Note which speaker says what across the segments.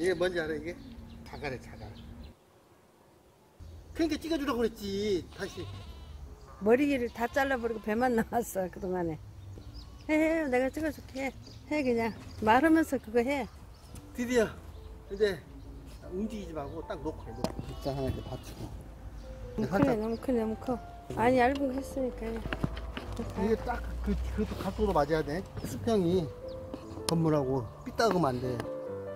Speaker 1: 이게 뭔지 알아? 이게 자갈이야, 자갈. 그러니까 찍어주라고 그랬지. 다시
Speaker 2: 머리를 다 잘라버리고 배만 나왔어 그동안에. 해, 내가 찍어줄게. 해 그냥 말하면서 그거 해.
Speaker 1: 드디어 이제 움직이지 말고 딱 놓고 해. 놓고 입자 하나 이렇게 받치고.
Speaker 2: 너무 크네, 너무 크네, 너무 커. 아니 얇은 거 했으니까.
Speaker 1: 이게 딱 그것도 각도로 맞아야 돼. 수평이 건물하고 삐딱하면 안 돼.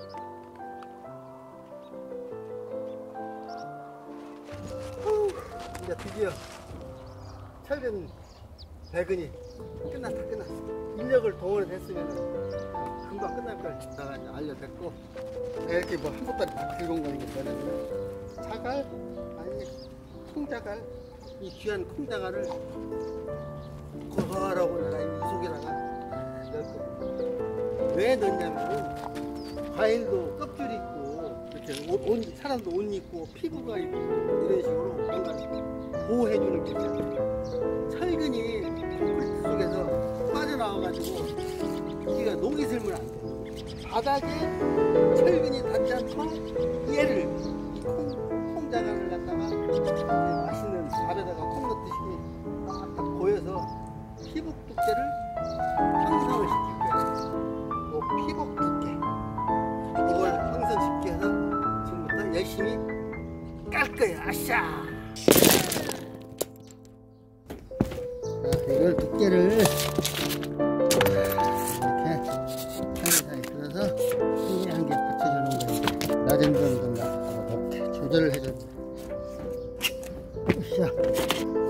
Speaker 1: 이제 드디어 철근 배근이 끝났어. 인력을 동원을 했으면 금방 끝날 걸 내가 이제 알려냈고, 내가 이렇게 뭐 한 보따리 다 들고 온 거니까 자갈, 아니 콩자갈, 이 귀한 콩자갈을 거하라고 내가 이 속에다가 넣을 거야. 왜 넣냐면 과일도 껍질이 있고 이렇게 사람도 옷 입고 피부가 있고 이런 식으로 뭔가 보호해주는 게 있어요. 철근이 콘크리트 속에서 빠져나와가지고 우리가 녹이 슬면 안 돼. 바닥에 철근이 닿지 않고 얘를 이 콩자갈을 갖다가 맛있는 밥에다가 콩 넣듯이 딱 보여서 피복 두께를 형성을 시킬 거예요. 뭐 피복 두께 이걸 형성시켜서 지금부터 열심히 깔 거예요. 아싸! 자, 이걸 두께를 이렇게 사이사이 들어서 한 개 받쳐주는 거예요. 낮은 정도인가 높게 조절을 해줘요. 으쌰.